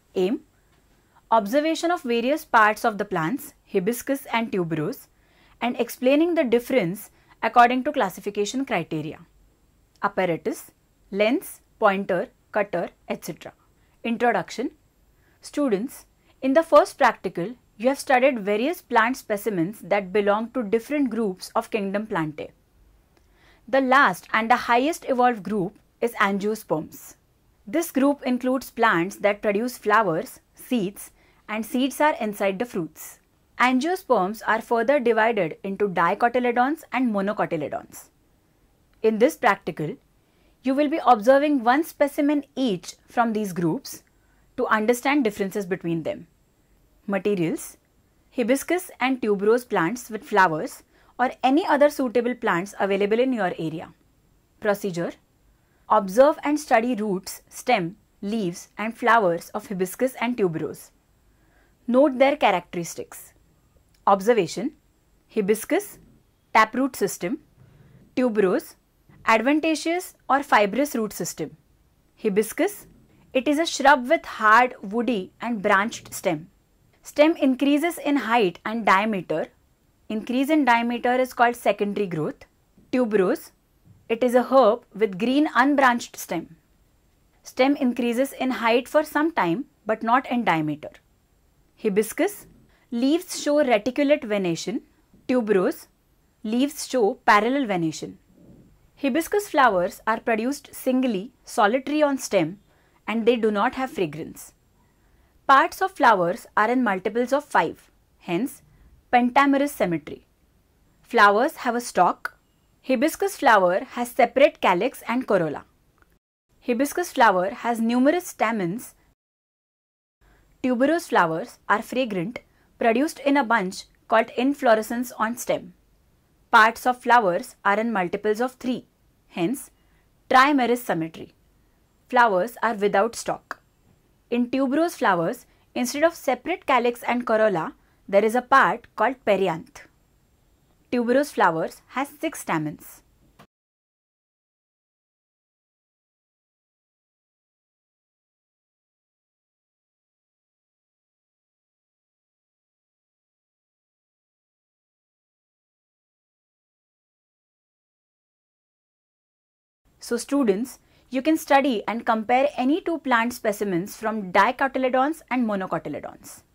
Aim: observation of various parts of the plants, hibiscus and tuberose, and explaining the difference according to classification criteria. Apparatus: lens, pointer, cutter, etc. Introduction. Students, in the first practical, you have studied various plant specimens that belong to different groups of kingdom Plantae. The last and the highest evolved group is Angiosperms. This group includes plants that produce flowers, seeds, and seeds are inside the fruits. Angiosperms are further divided into dicotyledons and monocotyledons. In this practical, you will be observing one specimen each from these groups to understand differences between them. Materials: hibiscus and tuberose plants with flowers or any other suitable plants available in your area. Procedure: observe and study roots, stem, leaves and flowers of hibiscus and tuberose. Note their characteristics. Observation: hibiscus, taproot system; tuberose, adventitious or fibrous root system. Hibiscus, it is a shrub with hard, woody and branched stem. Stem increases in height and diameter. Increase in diameter is called secondary growth. Tuberose, it is a herb with green unbranched stem. Stem increases in height for some time but not in diameter. Hibiscus, leaves show reticulate venation. Tuberose, leaves show parallel venation. Hibiscus flowers are produced singly, solitary on stem, and they do not have fragrance. Parts of flowers are in multiples of 5, hence pentamerous symmetry. Flowers have a stalk. Hibiscus flower has separate calyx and corolla. Hibiscus flower has numerous stamens. Tuberose flowers are fragrant, produced in a bunch called inflorescence on stem. Parts of flowers are in multiples of 3, hence trimerous symmetry. Flowers are without stalk. In tuberose flowers, instead of separate calyx and corolla, there is a part called perianth. Tuberose flowers has 6 stamens. So students, you can study and compare any two plant specimens from dicotyledons and monocotyledons.